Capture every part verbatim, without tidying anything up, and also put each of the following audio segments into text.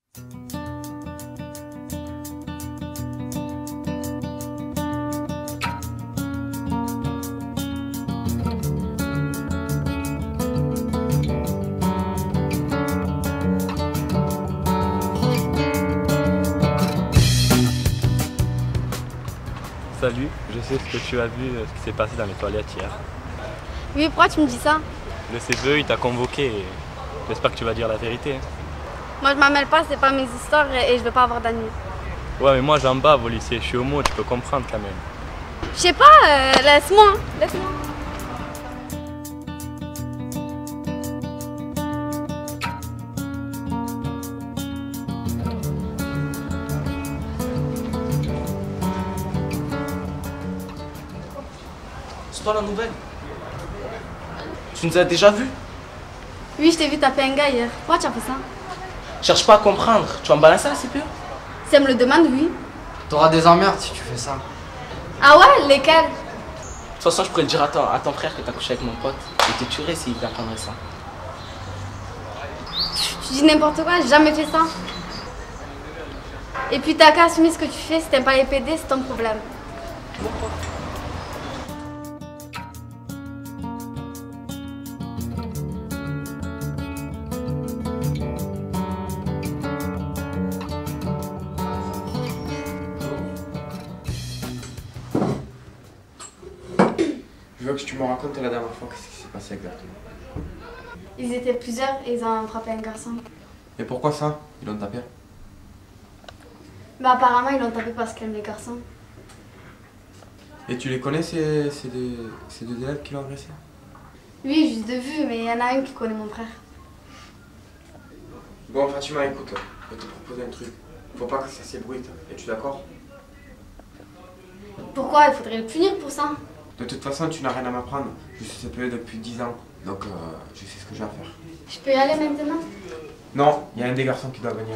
Salut, je sais ce que tu as vu, ce qui s'est passé dans les toilettes hier. Oui, pourquoi tu me dis ça? Le C V E, il t'a convoqué et j'espère que tu vas dire la vérité. Moi, je m'en mêle pas, c'est pas mes histoires et je veux pas avoir d'amis. Ouais, mais moi j'en bave au lycée, je suis homo, tu peux comprendre quand même. Je sais pas, euh, laisse-moi, laisse-moi. C'est toi la nouvelle? Tu nous as déjà vus? Oui, je t'ai vu taper un gars hier. Pourquoi tu as fait ça? Cherche pas à comprendre. Tu vas me balancer la C P E? Si elle me le demande, oui. T'auras des emmerdes si tu fais ça. Ah ouais? Lesquels? De toute façon, je pourrais le dire à ton, à ton frère que t'as couché avec mon pote. Il te tuerait s'il apprendrait ça. Tu dis n'importe quoi, j'ai jamais fait ça. Et puis t'as qu'à assumer ce que tu fais, si t'aimes pas les P D, c'est ton problème. Pourquoi? Je veux que tu me racontes la dernière fois qu'est-ce qui s'est passé exactement. Ils étaient plusieurs et ils ont frappé un garçon. Et pourquoi ça? Ils l'ont tapé? Bah apparemment ils l'ont tapé parce qu'ils aiment les garçons. Et tu les connais ces, ces, deux, ces deux élèves qui l'ont agressé? Oui, juste de vue, mais il y en a un qui connaît mon frère. Bon Fatima, écoute, je vais te proposer un truc. Faut pas que ça s'ébruite. Es-tu d'accord? Pourquoi? Il faudrait le punir pour ça. De toute façon, tu n'as rien à m'apprendre. Je suis C P E depuis dix ans, donc euh, je sais ce que j'ai à faire. Je peux y aller maintenant? Non, il y a un des garçons qui doit venir.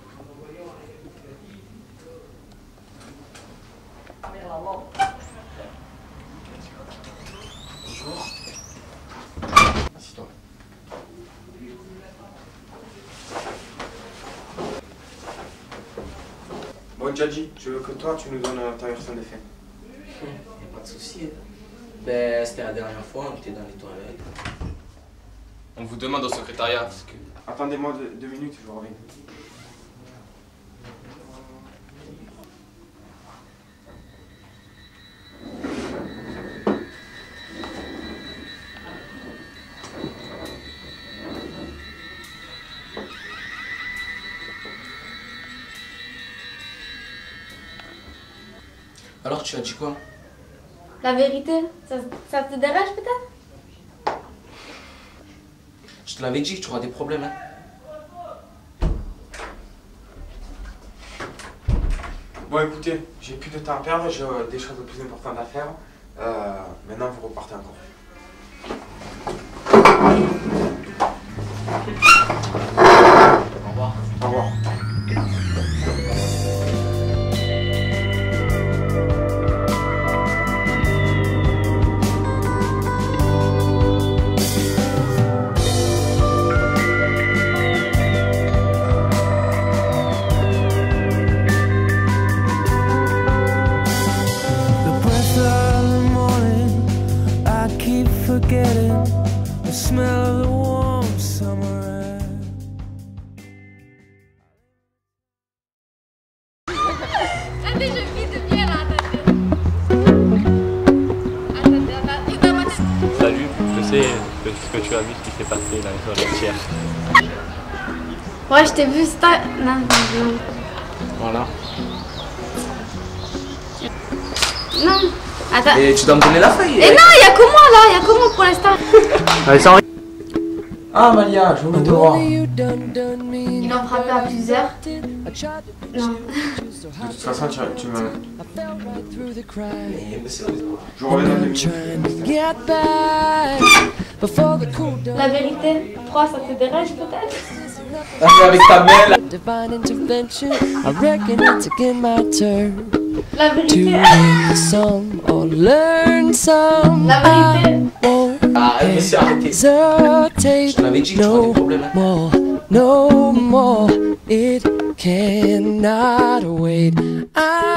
Bonjour. Assieds-toi. Bon Djadji, je veux que toi tu nous donnes ta version des faits. Pas de soucis. Ben, c'était la dernière fois, on était dans les toilettes. On vous demande au secrétariat parce que... Attendez-moi deux, deux minutes, je vous reviens. Alors, tu as dit quoi? La vérité, ça, ça te dérange peut-être? Je te l'avais dit, tu auras des problèmes, hein. Bon écoutez, j'ai plus de temps à perdre, j'ai euh, des choses plus importantes à faire. Euh, maintenant vous repartez encore. Au revoir. Au revoir. Forgetting the smell of the warm summer air. Attendez, je vis de bien là, attendez. Attendez, attendez. Salut, je sais ce que tu as vu, ce qui s'est passé dans les toilettes hier. Ouais, je t'ai vu, c'était... Non, non. Voilà. Non. Attends. Et tu dois me donner la feuille. Et non, il y a que moi là, il y a que moi pour l'instant. Ah Malia, je voulais te voir. Ils l'ont frappé à plusieurs. Non. De toute façon, tu, tu me... Mais monsieur... Je reviens dans deux minutes. La vérité, pourquoi ça te dérange peut-être? Avec ta mère là. La vérité. La vérité. Ah, monsieur, arrêtez. Je te l'avais dit, tu auras des problèmes, hein. no more. It cannot wait. I